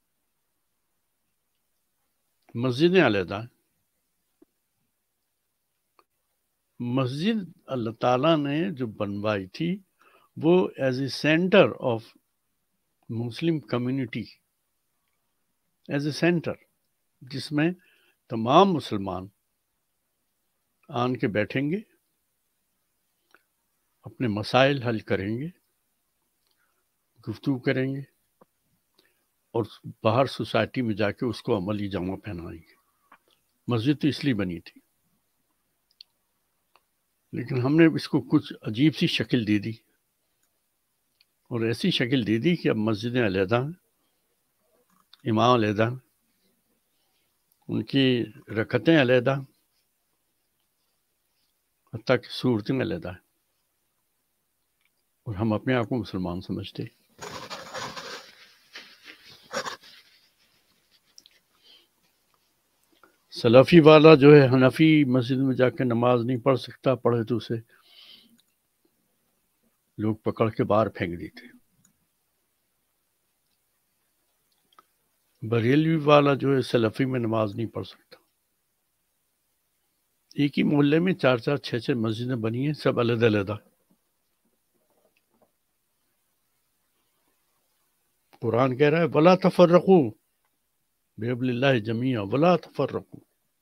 مسجدیں علیحدہ ہیں. مسجد اللہ تعالیٰ نے جو بنوائی تھی وہ as a center of Muslim community, as a center جس میں تمام مسلمان آن کے بیٹھیں گے، اپنے مسائل حل کریں گے، گفتگو کریں گے، اور باہر سوسائٹی میں جا کے اس کو عملی جامہ پہنائیں گے. مسجد تو اس لیے بنی تھی، لیکن ہم نے اس کو کچھ عجیب سی شکل دے دی، اور ایسی شکل دے دی کہ اب مسجدیں علیحدہ ہیں، امام علیحدہ ہیں، ان کی رکعتیں علیحدہ، حتیٰ کہ صورتیں علیحدہ ہیں، اور ہم اپنے آپ کو مسلمان سمجھتے. سلفی والا جو ہے حنفی مسجد میں جا کے نماز نہیں پڑھ سکتا، پڑھے تو اسے لوگ پکڑ کے باہر پھینک دیتے. بریلوی والا جو ہے سلفی میں نماز نہیں پڑھ سکتا. ایک ہی محلے میں 4 6 مسجدیں بنی ہیں، سب علیحدہ علیحدہ. قرآن کہہ رہا ہے وَلَا تَفَرَّقُوا بِحَبْلِ اللَّهِ جَمِيعًا وَلَا تَفَرَّقُوا.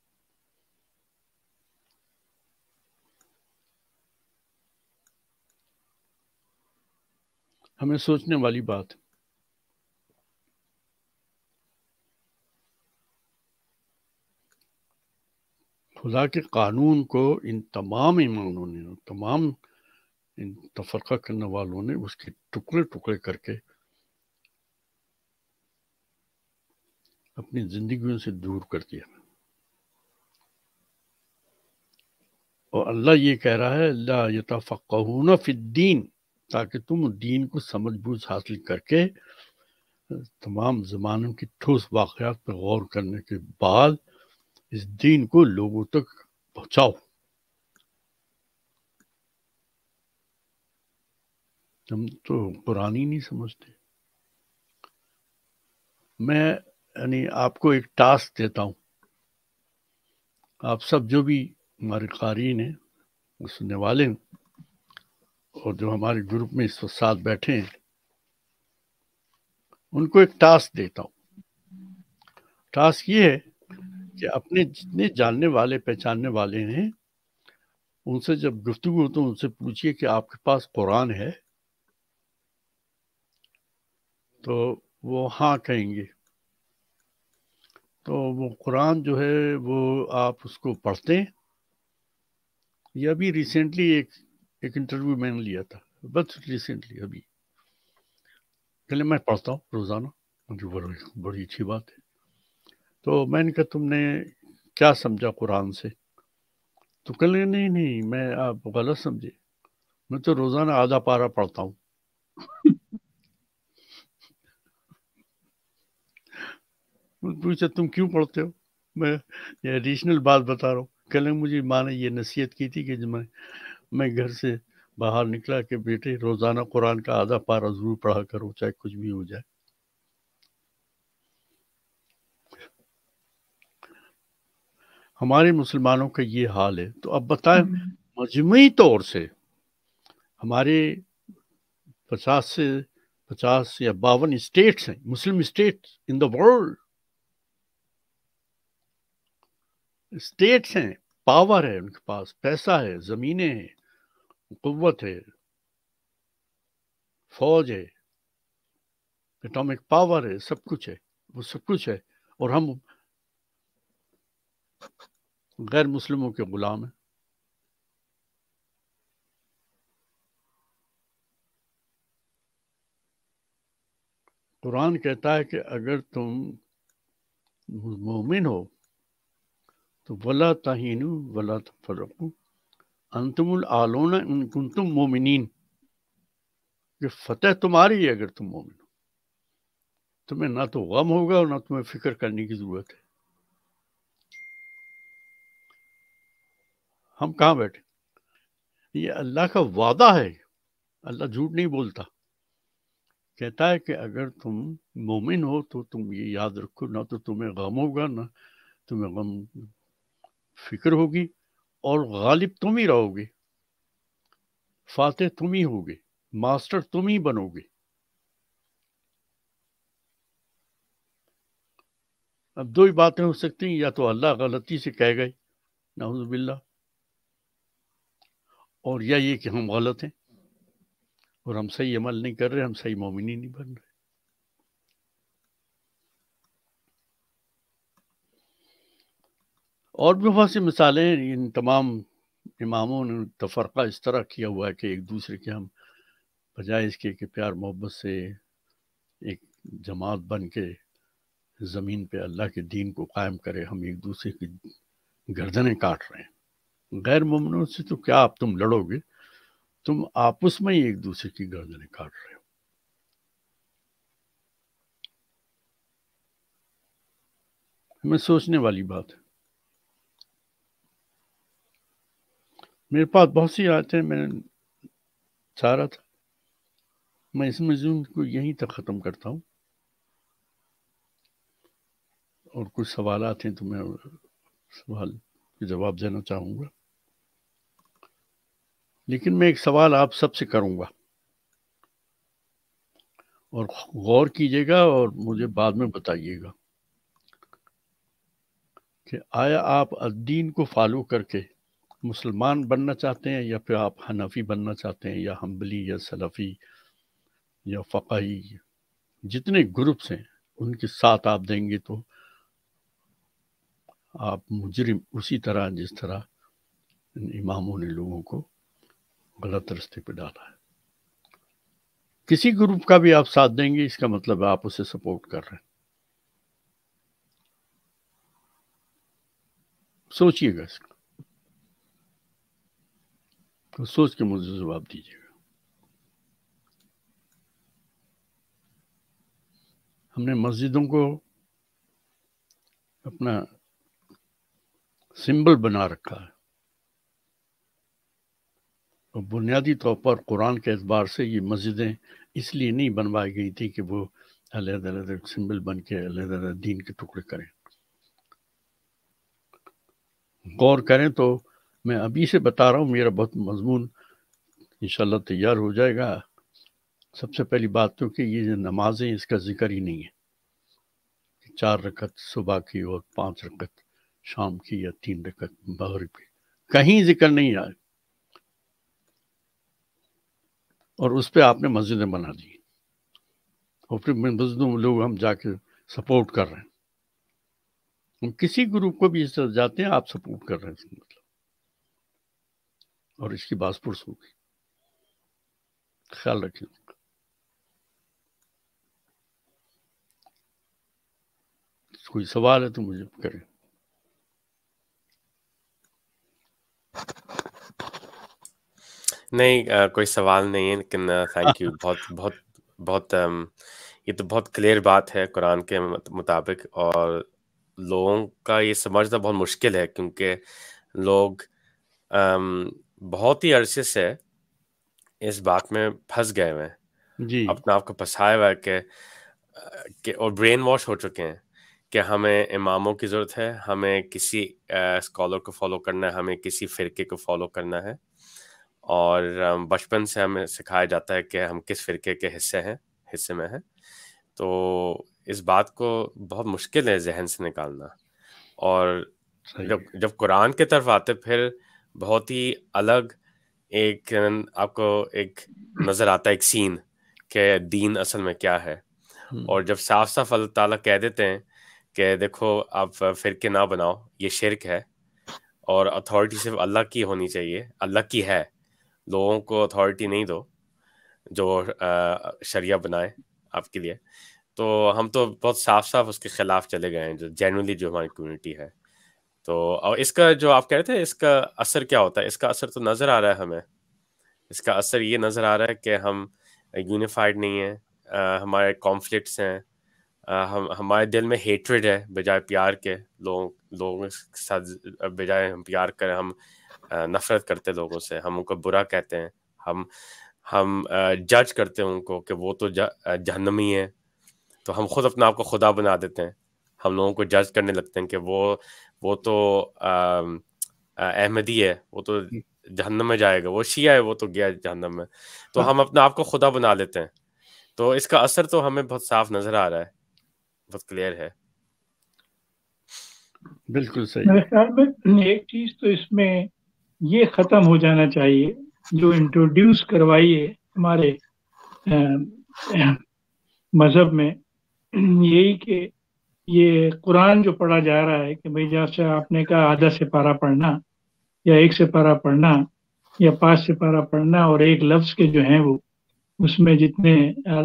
ہمیں سوچنے والی بات ہے. خدا کے قانون کو ان تمام ایمانوں نے، تمام ان تفرقہ کرنے والوں نے اس کے ٹکڑے ٹکڑے کر کے اپنی زندگیوں سے دور کر دیا. اور اللہ یہ کہہ رہا ہے لا یتفقہون فی الدین، تاکہ تم دین کو سمجھ بوجھ حاصل کر کے تمام زمانوں کی ٹھوس واقعات پر غور کرنے کے بعد اس دین کو لوگوں تک پہنچاؤ. ہم تو قرآن ہی نہیں سمجھتے. میں یعنی آپ کو ایک ٹاسک دیتا ہوں، آپ سب جو بھی ہمارے قارئین ہیں، سننے والے ہیں، اور جو ہمارے گروپ میں اس وقت ساتھ بیٹھے ہیں، ان کو ایک ٹاسک دیتا ہوں. ٹاسک یہ ہے کہ اپنے جتنے جاننے والے پہچاننے والے ہیں ان سے جب گفتگو ہو تو ان سے پوچھئے کہ آپ کے پاس قرآن ہے؟ تو وہ ہاں کہیں گے. تو وہ قرآن جو ہے وہ آپ اس کو پڑھتے ہیں. یہ ابھی ریسنٹلی ایک انٹرویو میں نے لیا تھا، بس ریسنٹلی ابھی کہ میں پڑھتا ہوں روزانہ. مجھے بڑی اچھی بات ہے. تو میں نے کہا تم نے کیا سمجھا قرآن سے؟ تو کہنے نہیں میں آپ غلط سمجھے، میں تو روزانہ آدھا پارہ پڑھتا ہوں. پوچھا تم کیوں پڑھتے ہو؟ میں یہ ایڈیشنل بات بتا رہا ہوں. کل مجھے ماں نے یہ نصیحت کی تھی کہ جب میں گھر سے باہر نکلا کہ بیٹے روزانہ قرآن کا آدھا پارہ ضرور پڑھا کرو چاہے کچھ بھی ہو جائے. ہمارے مسلمانوں کا یہ حال ہے. تو اب بتائیں مجموعی طور سے ہمارے 50 یا 52 اسٹیٹس ہیں، Muslim states in the world. States ہیں، پاور ہے ان کے پاس، پیسہ ہے، زمینیں ہیں، قوت ہے، فوج ہے، ایٹامک پاور ہے، سب کچھ ہے، وہ سب کچھ ہے، اور ہم غیر مسلموں کے غلام ہیں. قرآن کہتا ہے کہ اگر تم مومن ہو تو وَلَا تَهِنُوا وَلَا تَفْرَقُوا أَنْتُمُ الْأَعْلَوْنَ إِن كُنتُم مُؤْمِنِينَ. کہ فتح تمہاری ہے اگر تم مومن ہو. تمہیں نہ تو غم ہوگا اور نہ تمہیں فکر کرنے کی ضرورت ہے. ہم کہاں بیٹھے؟ یہ اللہ کا وعدہ ہے. اللہ جھوٹ نہیں بولتا. کہتا ہے کہ اگر تم مومن ہو تو تم یہ یاد رکھو، نہ تو تمہیں غم ہوگا نہ تمہیں غم فکر ہوگی، اور غالب تم ہی رہو گے، فاتح تم ہی ہوگے، ماسٹر تم ہی بنو گے. اب دو ہی باتیں ہو سکتی ہیں، یا تو اللہ غلطی سے کہہ گئے نعوذ باللہ، اور یا یہ کہ ہم غلط ہیں اور ہم صحیح عمل نہیں کر رہے، ہم صحیح مومنی نہیں بن رہے. اور بھی بہت سی مثالیں ہیں. ان تمام اماموں نے تفرقہ اس طرح کیا ہوا ہے کہ ایک دوسرے کے ہم بجائے اس کے کہ پیار محبت سے ایک جماعت بن کے زمین پہ اللہ کے دین کو قائم کرے، ہم ایک دوسرے کی گردنیں کاٹ رہے ہیں. غیر مومنوں سے تو کیا آپ تم لڑو گے، تم آپس میں ہی ایک دوسرے کی گردنیں کاٹ رہے ہو. ہمیں سوچنے والی بات ہے. میرے پاس بہت سی آیتیں، میں نے چاہ رہا تھا میں اس موضوع کو یہیں تک ختم کرتا ہوں، اور کچھ سوالات ہیں تو میں سوال کے جواب دینا چاہوں گا. لیکن میں ایک سوال آپ سب سے کروں گا اور غور کیجیے گا اور مجھے بعد میں بتائیے گا کہ آیا آپ الدین کو فالو کر کے مسلمان بننا چاہتے ہیں، یا پھر آپ حنفی بننا چاہتے ہیں، یا حنبلی یا سلفی یا فقہی، جتنے گروپس ہیں ان کے ساتھ آپ دیں گے تو آپ مجرم اسی طرح جس طرح ان اماموں نے لوگوں کو غلط رستے پہ ڈالا ہے. کسی گروپ کا بھی آپ ساتھ دیں گے، اس کا مطلب ہے آپ اسے سپورٹ کر رہے ہیں. سوچئے گا اس کا، تو سوچ کے مجھے جواب دیجیے گا. ہم نے مسجدوں کو اپنا سمبل بنا رکھا ہے، اور بنیادی طور پر قرآن کے اعتبار سے یہ مسجدیں اس لیے نہیں بنوائی گئی تھی کہ وہ علیحدہ علیحدہ سمبل بن کے علیحدہ علیحدہ دین کے ٹکڑے کریں. غور کریں تو میں ابھی سے بتا رہا ہوں، میرا بہت مضمون انشاءاللہ تیار ہو جائے گا. سب سے پہلی بات تو کہ یہ جو نمازیں اس کا ذکر ہی نہیں ہے. 4 رکعت صبح کی اور 5 رکعت شام کی یا 3 رکعت مغرب کی، کہیں ذکر نہیں آئے، اور اس پہ آپ نے مسجدیں بنا دی، اور پھر مسجدوں میں لوگ ہم جا کے سپورٹ کر رہے ہیں. ہم کسی گروپ کو بھی اس طرح جاتے ہیں آپ سپورٹ کر رہے ہیں، اس کا مطلب، اور اس کی باس پرس ہوگی. خیال رکھیں. کوئی سوال ہے تو مجھے کریں. نہیں، کوئی سوال نہیں ہے، لیکن تھینک یو. بہت بہت بہت یہ تو بہت کلیئر بات ہے قرآن کے مطابق، اور لوگوں کا یہ سمجھنا بہت مشکل ہے، کیونکہ لوگ بہت ہی عرصے سے اس بات میں پھنس گئے ہوئے ہیں، جی اپنے آپ کو پھنسایا ہوا ہے کہ اور برین واش ہو چکے ہیں کہ ہمیں اماموں کی ضرورت ہے، ہمیں کسی اسکالر کو فالو کرنا ہے، ہمیں کسی فرقے کو فالو کرنا ہے، اور بچپن سے ہمیں سکھایا جاتا ہے کہ ہم کس فرقے کے حصے میں ہیں. تو اس بات کو بہت مشکل ہے ذہن سے نکالنا، اور جب قرآن کی طرف آتے پھر بہت ہی الگ ایک آپ کو ایک نظر آتا ہے، ایک سین کہ دین اصل میں کیا ہے. اور جب صاف صاف اللہ تعالیٰ کہہ دیتے ہیں کہ دیکھو آپ فرقے نہ بناؤ، یہ شرک ہے، اور اتھارٹی صرف اللہ کی ہونی چاہیے، اللہ کی ہے، لوگوں کو اتھارٹی نہیں دو جو شریعہ بنائے آپ کے لیے. تو ہم تو بہت صاف صاف اس کے خلاف چلے گئے ہیں، جو جینولی جو ہماری کمیونٹی ہے. تو اور اس کا جو آپ کہہ رہے تھے اس کا اثر کیا ہوتا ہے، اس کا اثر تو نظر آ رہا ہے ہمیں. اس کا اثر یہ نظر آ رہا ہے کہ ہم یونیفائڈ نہیں ہیں، ہمارے کانفلکٹس ہیں، ہمارے دل میں ہیٹریڈ ہے بجائے پیار کے. لوگوں کے ساتھ بجائے ہم پیار کریں ہم نفرت کرتے لوگوں سے، ہم ان کو برا کہتے ہیں، ہم جج کرتے ہیں ان کو کہ وہ تو جہنمی ہے. تو ہم خود اپنے آپ کو خدا بنا دیتے ہیں، ہم لوگوں کو جج کرنے لگتے ہیں کہ وہ تو احمدی ہے، وہ تو جہنم میں جائے گا، وہ شیعہ ہے وہ تو گیا جہنم میں. تو ہم اپنے آپ کو خدا بنا لیتے ہیں. تو اس کا اثر تو ہمیں بہت صاف نظر آ رہا ہے، بہت کلیئر ہے. بالکل صحیح. میرے خیال میں ایک چیز تو اس میں یہ ختم ہو جانا چاہیے جو انٹروڈیوس کروائی ہے ہمارے مذہب میں، یہی کہ یہ قرآن جو پڑھا جا رہا ہے کہ بھئی جیسے آپ نے کہا آدھا سپارہ پڑھنا یا ایک سپارہ پڑھنا یا 5 سپارہ پڑھنا، اور ایک لفظ کے جو ہیں وہ اس میں جتنے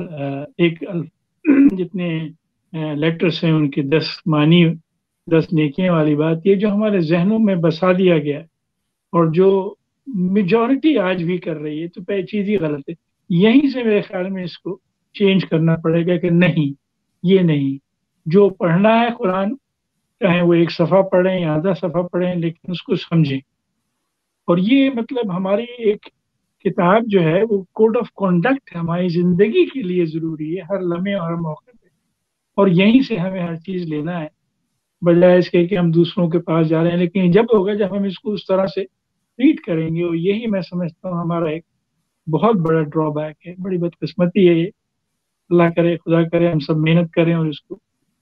لیٹرز ہیں ان کی 10 معنی 10 نیکیاں والی بات، یہ جو ہمارے ذہنوں میں بسا دیا گیا ہے اور جو میجورٹی آج بھی کر رہی ہے، تو پہلی چیز ہی غلط ہے. یہیں سے میرے خیال میں اس کو چینج کرنا پڑے گا کہ نہیں، یہ نہیں، جو پڑھنا ہے قرآن چاہے وہ ایک صفحہ پڑھیں یا آدھا صفحہ پڑھیں لیکن اس کو سمجھیں. اور یہ مطلب ہماری ایک کتاب جو ہے وہ کوڈ آف کنڈکٹ ہماری زندگی کے لیے ضروری ہے ہر لمحے اور ہر موقع پہ، اور یہیں سے ہمیں ہر چیز لینا ہے بجائے اس کے کہ ہم دوسروں کے پاس جا رہے ہیں. لیکن جب ہوگا جب ہم اس کو اس طرح سے ٹریٹ کریں گے، اور یہی میں سمجھتا ہوں ہمارا ایک بہت بڑا ڈرا بیک ہے، بڑی بدقسمتی ہے یہ. اللہ کرے، خدا کرے ہم سب محنت کریں اور اس کو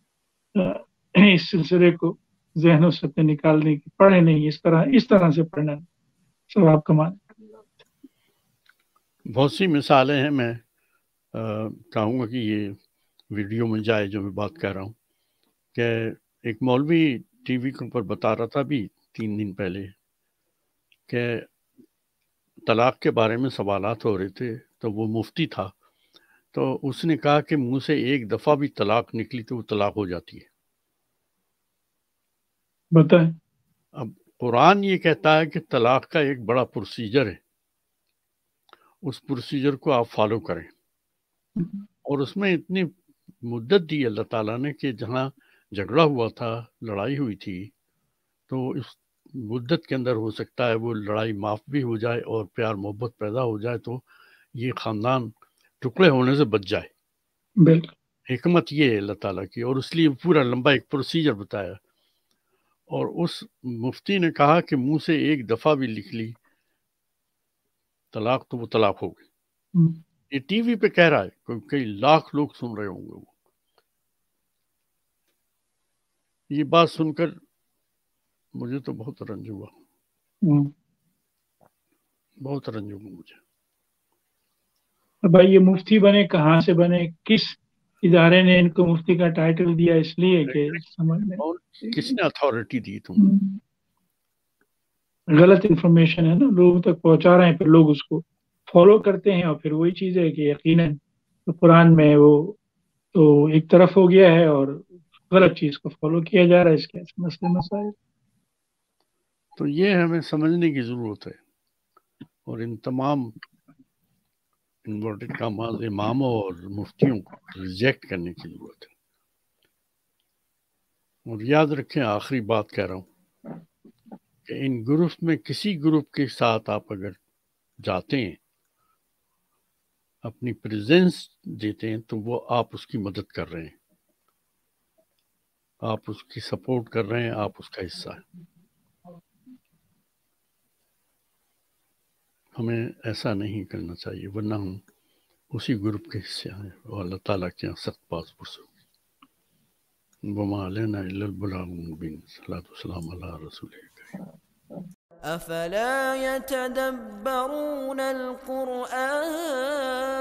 اس سلسلے کو ذہنوں سے نکالنے کی، پڑھے نہیں اس طرح سے پڑھنا سب آپ کمائیں. بہت سی مثالیں ہیں. میں چاہوں گا کہ یہ ویڈیو میں جائے جو میں بات کر رہا ہوں، کہ ایک مولوی ٹی وی کے اوپر بتا رہا تھا ابھی 3 دن پہلے کہ طلاق کے بارے میں سوالات ہو رہے تھے، تو وہ مفتی تھا، تو اس نے کہا کہ منہ سے ایک دفعہ بھی طلاق نکلی تو وہ طلاق ہو جاتی ہے. بتائیں. اب قرآن یہ کہتا ہے کہ طلاق کا ایک بڑا پروسیجر ہے، اس پروسیجر کو آپ فالو کریں. اور اس میں اتنی مدت دی اللہ تعالیٰ نے کہ جہاں جھگڑا ہوا تھا، لڑائی ہوئی تھی، تو اس مدت کے اندر ہو سکتا ہے وہ لڑائی معاف بھی ہو جائے اور پیار محبت پیدا ہو جائے، تو یہ خاندان ٹکڑے ہونے سے بچ جائے. بالکل حکمت یہ ہے اللہ تعالیٰ کی، اور اس لیے پورا لمبا ایک پروسیجر بتایا. اور اس مفتی نے کہا کہ منہ سے ایک دفعہ بھی لکھ لی طلاق تو وہ طلاق ہو گئی. یہ ٹی وی پہ کہہ رہا ہے، کئی لاکھ لوگ سن رہے ہوں گے. وہ یہ بات سن کر مجھے تو بہت رنج ہوا، بہت رنج ہوا مجھے. بھائی یہ مفتی بنے کہاں سے بنے، کس ادارے نے ان کو مفتی کا ٹائٹل دیا، اس لیے کہ سمجھ میں کس نے اتھارٹی دی تم؟ غلط انفارمیشن ہے نا لوگوں تک پہنچا رہے ہیں، پھر لوگ اس کو فالو کرتے ہیں، اور پھر وہی چیز ہے کہ یقیناً قرآن میں وہ تو ایک طرف ہو گیا ہے اور غلط چیز کو فالو کیا جا رہا ہے. اس کے مسئلے مسائل تو یہ ہمیں سمجھنے کی ضرورت ہے، اور ان تمام انورٹڈ کاماز اماموں اور مفتیوں کو ریجیکٹ کرنے کی ضرورت ہے. اور یاد رکھیں، آخری بات کہہ رہا ہوں کہ ان گروپ میں کسی گروپ کے ساتھ آپ اگر جاتے ہیں اپنی پریزنس دیتے ہیں تو وہ آپ اس کی مدد کر رہے ہیں، آپ اس کی سپورٹ کر رہے ہیں، آپ اس کا حصہ ہیں۔ ہمیں ایسا نہیں کرنا چاہیے، ورنہ ہم اسی گروپ کے حصے ہیں اور اللہ تعالیٰ کے یہاں سخت پاس پرس ہوگی۔ وما علینا الا البلاغ المبین۔ صلاۃ والسلام علی رسول کریم۔ افلا يتدبرون القرآن